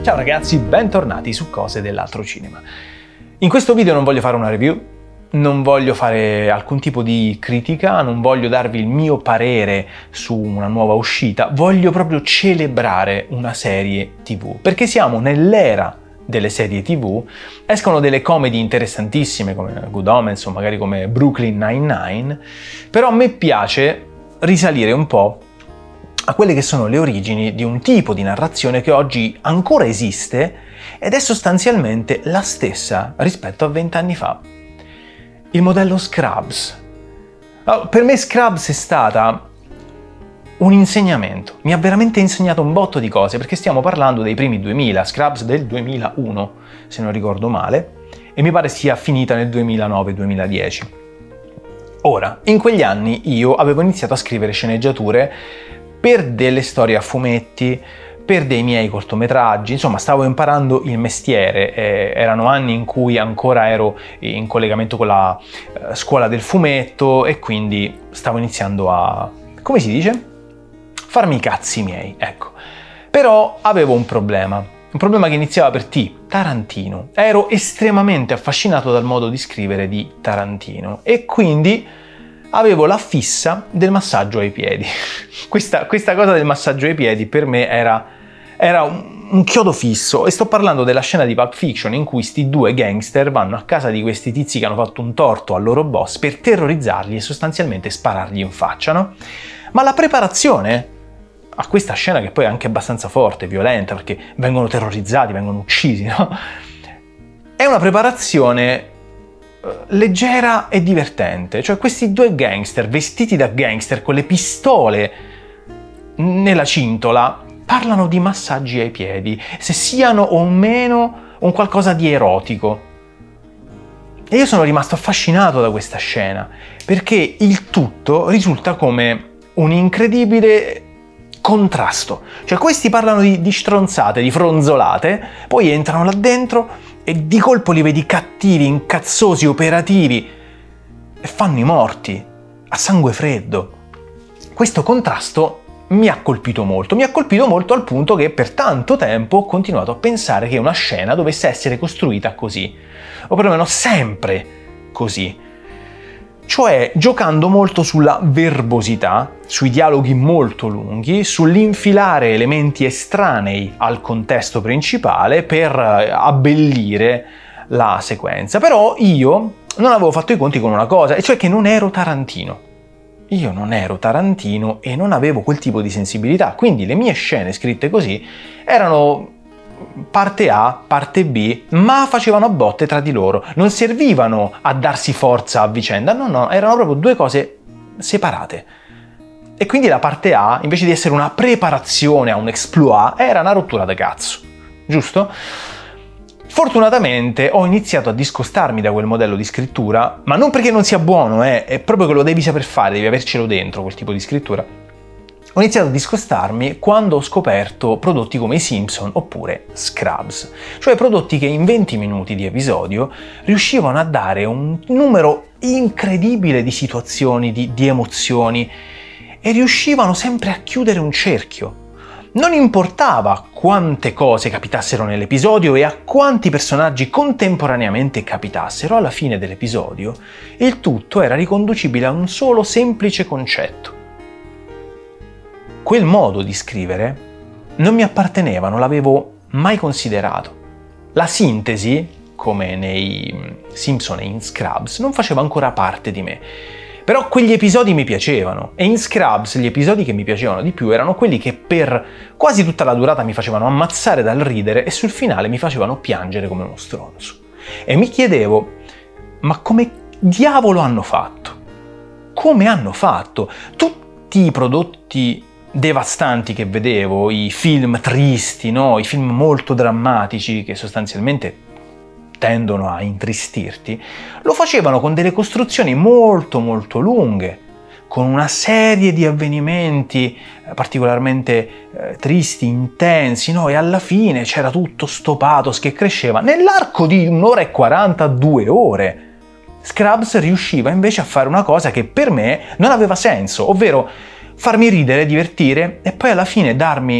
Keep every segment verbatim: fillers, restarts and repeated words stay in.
Ciao ragazzi, bentornati su Cose dell'Altro Cinema. In questo video non voglio fare una review, non voglio fare alcun tipo di critica, non voglio darvi il mio parere su una nuova uscita, voglio proprio celebrare una serie tivù, perché siamo nell'era delle serie tivù, escono delle comedy interessantissime come Good Omens o magari come Brooklyn Nine-Nine, però a me piace risalire un po' a quelle che sono le origini di un tipo di narrazione che oggi ancora esiste ed è sostanzialmente la stessa rispetto a vent'anni fa. Il modello Scrubs. Per me Scrubs è stata un insegnamento, mi ha veramente insegnato un botto di cose, perché stiamo parlando dei primi duemila, Scrubs del duemilauno, se non ricordo male, e mi pare sia finita nel duemilanove duemiladieci. Ora, in quegli anni io avevo iniziato a scrivere sceneggiature per delle storie a fumetti, per dei miei cortometraggi, insomma stavo imparando il mestiere, eh, erano anni in cui ancora ero in collegamento con la eh, scuola del fumetto e quindi stavo iniziando a, come si dice? Farmi i cazzi miei, ecco. Però avevo un problema, un problema che iniziava per T, Tarantino. Ero estremamente affascinato dal modo di scrivere di Tarantino e quindi avevo la fissa del massaggio ai piedi. Questa, questa cosa del massaggio ai piedi per me era, era un, un chiodo fisso, e sto parlando della scena di Pulp Fiction in cui sti due gangster vanno a casa di questi tizi che hanno fatto un torto al loro boss per terrorizzarli e sostanzialmente sparargli in faccia, no? Ma la preparazione a questa scena, che poi è anche abbastanza forte, violenta, perché vengono terrorizzati, vengono uccisi, no? È una preparazione leggera e divertente, cioè questi due gangster vestiti da gangster con le pistole nella cintola parlano di massaggi ai piedi, se siano o meno un qualcosa di erotico. E io sono rimasto affascinato da questa scena, perché il tutto risulta come un incredibile contrasto. Cioè questi parlano di, di stronzate, di fronzolate, poi entrano là dentro e di colpo li vedi cattivi, incazzosi, operativi e fanno i morti, a sangue freddo. Questo contrasto mi ha colpito molto, mi ha colpito molto al punto che per tanto tempo ho continuato a pensare che una scena dovesse essere costruita così, o perlomeno sempre così. Cioè giocando molto sulla verbosità, sui dialoghi molto lunghi, sull'infilare elementi estranei al contesto principale per abbellire la sequenza. Però io non avevo fatto i conti con una cosa, e cioè che non ero Tarantino. Io non ero Tarantino e non avevo quel tipo di sensibilità, quindi le mie scene scritte così erano parte A, parte B, ma facevano a botte tra di loro, non servivano a darsi forza a vicenda, no, no, erano proprio due cose separate. E quindi la parte A, invece di essere una preparazione a un exploit, era una rottura da cazzo, giusto? Fortunatamente ho iniziato a discostarmi da quel modello di scrittura, ma non perché non sia buono, eh, è proprio che lo devi saper fare, devi avercelo dentro quel tipo di scrittura. Ho iniziato a discostarmi quando ho scoperto prodotti come i Simpson oppure Scrubs, cioè prodotti che in venti minuti di episodio riuscivano a dare un numero incredibile di situazioni, di, di emozioni, e riuscivano sempre a chiudere un cerchio. Non importava quante cose capitassero nell'episodio e a quanti personaggi contemporaneamente capitassero, alla fine dell'episodio il tutto era riconducibile a un solo semplice concetto. Quel modo di scrivere non mi apparteneva, non l'avevo mai considerato. La sintesi, come nei Simpson e in Scrubs, non faceva ancora parte di me. Però quegli episodi mi piacevano, e in Scrubs gli episodi che mi piacevano di più erano quelli che per quasi tutta la durata mi facevano ammazzare dal ridere e sul finale mi facevano piangere come uno stronzo. E mi chiedevo, ma come diavolo hanno fatto? Come hanno fatto? Tutti i prodotti devastanti che vedevo, i film tristi, no? I film molto drammatici che sostanzialmente tendono a intristirti, lo facevano con delle costruzioni molto molto lunghe, con una serie di avvenimenti particolarmente eh, tristi, intensi, no? E alla fine c'era tutto sto pathos che cresceva nell'arco di un'ora e quaranta, due ore. Scrubs riusciva invece a fare una cosa che per me non aveva senso, ovvero farmi ridere, divertire e poi alla fine darmi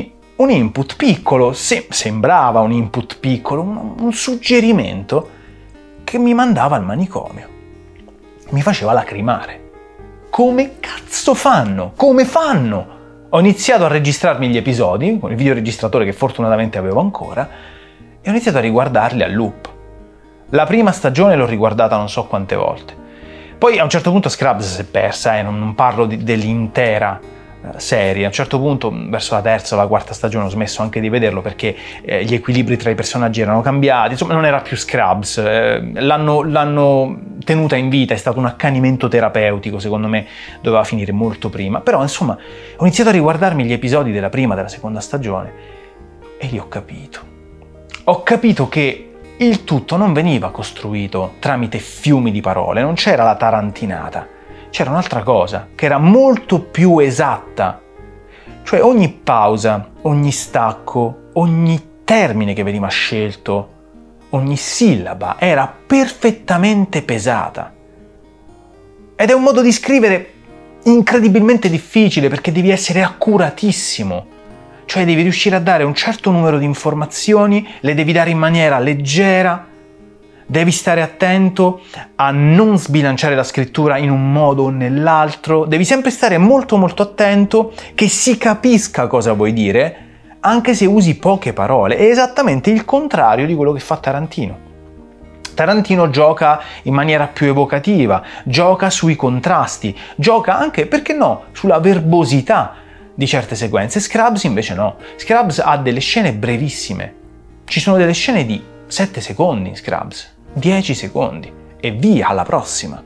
un input piccolo, se, sembrava un input piccolo, un, un suggerimento che mi mandava al manicomio. Mi faceva lacrimare. Come cazzo fanno? Come fanno? Ho iniziato a registrarmi gli episodi, con il videoregistratore che fortunatamente avevo ancora, e ho iniziato a riguardarli a loop. La prima stagione l'ho riguardata non so quante volte. Poi a un certo punto Scrubs si è persa, eh, non, non parlo di, dell'intera eh, serie. A un certo punto, verso la terza o la quarta stagione, ho smesso anche di vederlo perché eh, gli equilibri tra i personaggi erano cambiati, insomma non era più Scrubs. Eh, l'hanno, l'hanno tenuta in vita, è stato un accanimento terapeutico, secondo me doveva finire molto prima. Però insomma ho iniziato a riguardarmi gli episodi della prima e della seconda stagione e lì ho capito. Ho capito che il tutto non veniva costruito tramite fiumi di parole, non c'era la tarantinata, c'era un'altra cosa che era molto più esatta. Cioè ogni pausa, ogni stacco, ogni termine che veniva scelto, ogni sillaba era perfettamente pesata. Ed è un modo di scrivere incredibilmente difficile perché devi essere accuratissimo. Cioè devi riuscire a dare un certo numero di informazioni, le devi dare in maniera leggera, devi stare attento a non sbilanciare la scrittura in un modo o nell'altro, devi sempre stare molto molto attento che si capisca cosa vuoi dire, anche se usi poche parole. È esattamente il contrario di quello che fa Tarantino. Tarantino gioca in maniera più evocativa, gioca sui contrasti, gioca anche, perché no, sulla verbosità di certe sequenze. Scrubs invece no. Scrubs ha delle scene brevissime. Ci sono delle scene di sette secondi in Scrubs, dieci secondi e via, alla prossima.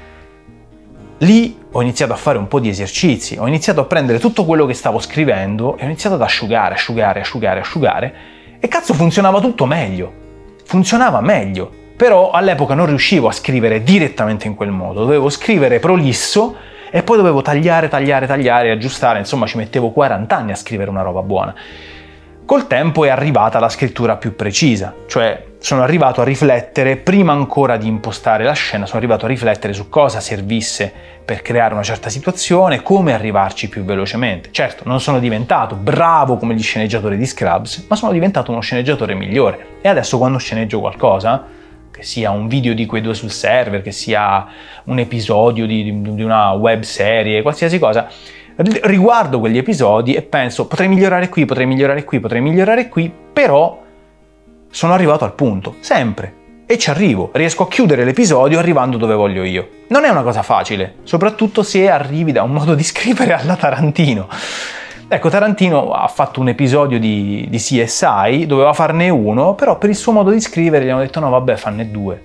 Lì ho iniziato a fare un po' di esercizi, ho iniziato a prendere tutto quello che stavo scrivendo e ho iniziato ad asciugare, asciugare, asciugare, asciugare e cazzo funzionava tutto meglio. Funzionava meglio. Però all'epoca non riuscivo a scrivere direttamente in quel modo, dovevo scrivere prolisso e poi dovevo tagliare, tagliare, tagliare, aggiustare, insomma ci mettevo quaranta anni a scrivere una roba buona. Col tempo è arrivata la scrittura più precisa, cioè sono arrivato a riflettere, prima ancora di impostare la scena, sono arrivato a riflettere su cosa servisse per creare una certa situazione, come arrivarci più velocemente. Certo, non sono diventato bravo come gli sceneggiatori di Scrubs, ma sono diventato uno sceneggiatore migliore. E adesso quando sceneggio qualcosa, che sia un video di quei due sul server, che sia un episodio di, di una web serie, qualsiasi cosa, riguardo quegli episodi e penso potrei migliorare qui, potrei migliorare qui, potrei migliorare qui, però sono arrivato al punto, sempre, e ci arrivo, riesco a chiudere l'episodio arrivando dove voglio io. Non è una cosa facile, soprattutto se arrivi da un modo di scrivere alla Tarantino. Ecco, Tarantino ha fatto un episodio di, di C S I, doveva farne uno, però per il suo modo di scrivere gli hanno detto no vabbè, fanne due.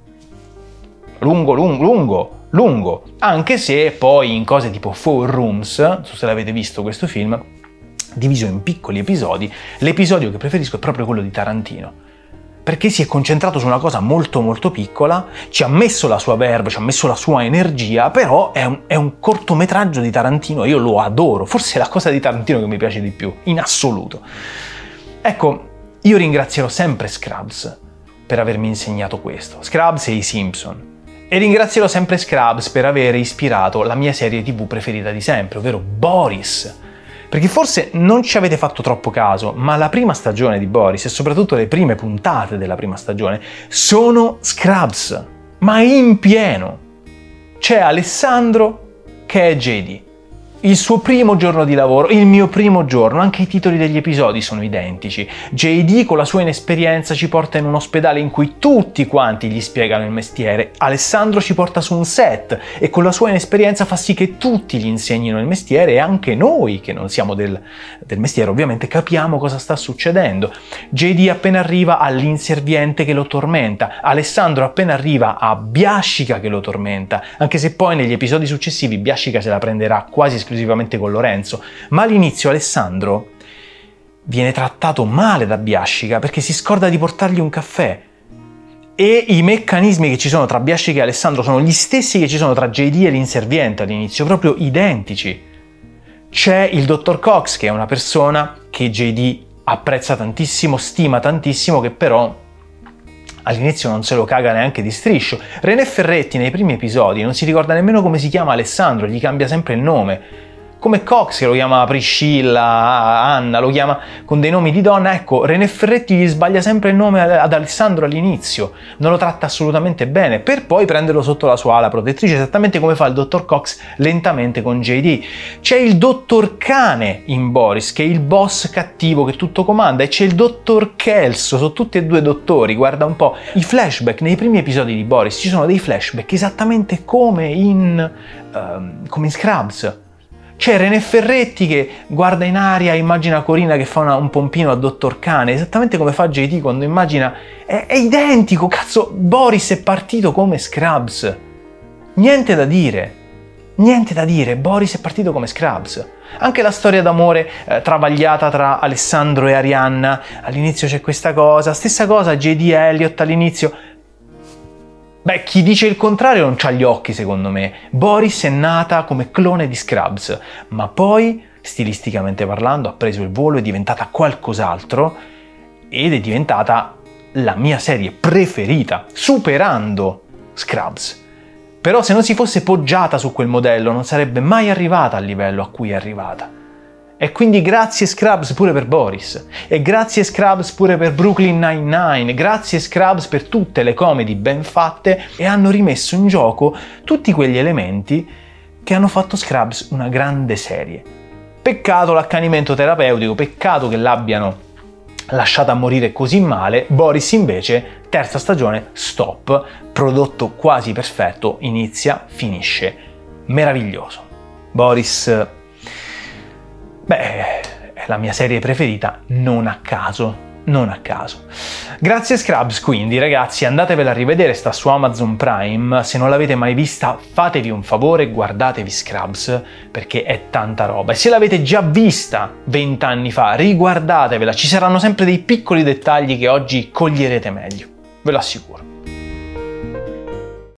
Lungo, lungo, lungo, lungo. Anche se poi in cose tipo Four Rooms, non so se l'avete visto questo film, diviso in piccoli episodi, l'episodio che preferisco è proprio quello di Tarantino. Perché si è concentrato su una cosa molto molto piccola, ci ha messo la sua verve, ci ha messo la sua energia, però è un, è un cortometraggio di Tarantino, io lo adoro, forse è la cosa di Tarantino che mi piace di più, in assoluto. Ecco, io ringrazierò sempre Scrubs per avermi insegnato questo, Scrubs e i Simpson. E ringrazierò sempre Scrubs per aver ispirato la mia serie tivù preferita di sempre, ovvero Boris. Perché forse non ci avete fatto troppo caso, ma la prima stagione di Boris e soprattutto le prime puntate della prima stagione sono Scrubs, ma in pieno. C'è Alessandro che è J D. Il suo primo giorno di lavoro, il mio primo giorno, anche i titoli degli episodi sono identici. J D con la sua inesperienza ci porta in un ospedale in cui tutti quanti gli spiegano il mestiere. Alessandro ci porta su un set e con la sua inesperienza fa sì che tutti gli insegnino il mestiere e anche noi, che non siamo del, del mestiere, ovviamente capiamo cosa sta succedendo. J D appena arriva ha l'inserviente che lo tormenta. Alessandro appena arriva ha Biascica che lo tormenta, anche se poi negli episodi successivi Biascica se la prenderà quasi esclusivamente esclusivamente con Lorenzo, ma all'inizio Alessandro viene trattato male da Biascica perché si scorda di portargli un caffè e i meccanismi che ci sono tra Biascica e Alessandro sono gli stessi che ci sono tra J D e l'inserviente all'inizio, proprio identici. C'è il dottor Cox che è una persona che J D apprezza tantissimo, stima tantissimo, che però all'inizio non se lo caga neanche di striscio. René Ferretti nei primi episodi non si ricorda nemmeno come si chiama Alessandro, gli cambia sempre il nome. come Cox che lo chiama Priscilla, Anna, lo chiama con dei nomi di donna. Ecco, René Ferretti gli sbaglia sempre il nome ad Alessandro all'inizio, non lo tratta assolutamente bene, per poi prenderlo sotto la sua ala protettrice, esattamente come fa il dottor Cox lentamente con J D. C'è il dottor Cane in Boris, che è il boss cattivo che tutto comanda, e c'è il dottor Kelso, sono tutti e due dottori, guarda un po'. I flashback nei primi episodi di Boris, ci sono dei flashback esattamente come in, uh, come in Scrubs. C'è René Ferretti che guarda in aria e immagina Corina che fa una, un pompino a dottor Cane, esattamente come fa J D quando immagina... È, è identico, cazzo, Boris è partito come Scrubs. Niente da dire, niente da dire, Boris è partito come Scrubs. Anche la storia d'amore eh, travagliata tra Alessandro e Arianna, all'inizio c'è questa cosa, stessa cosa J D e Elliot all'inizio... Beh, chi dice il contrario non c'ha gli occhi, secondo me. Boris è nata come clone di Scrubs, ma poi, stilisticamente parlando, ha preso il volo, è diventata qualcos'altro ed è diventata la mia serie preferita, superando Scrubs. Però se non si fosse poggiata su quel modello non sarebbe mai arrivata al livello a cui è arrivata. E quindi grazie Scrubs pure per Boris, e grazie Scrubs pure per Brooklyn Nine-Nine, grazie Scrubs per tutte le comedy ben fatte, e hanno rimesso in gioco tutti quegli elementi che hanno fatto Scrubs una grande serie. Peccato l'accanimento terapeutico, peccato che l'abbiano lasciata morire così male. Boris invece, terza stagione, stop, prodotto quasi perfetto, inizia, finisce, meraviglioso. Boris... Beh, è la mia serie preferita, non a caso, non a caso. Grazie Scrubs, quindi ragazzi, andatevela a rivedere, sta su Amazon Prime, se non l'avete mai vista fatevi un favore, guardatevi Scrubs, perché è tanta roba. E se l'avete già vista vent'anni fa, riguardatevela, ci saranno sempre dei piccoli dettagli che oggi coglierete meglio, ve lo assicuro.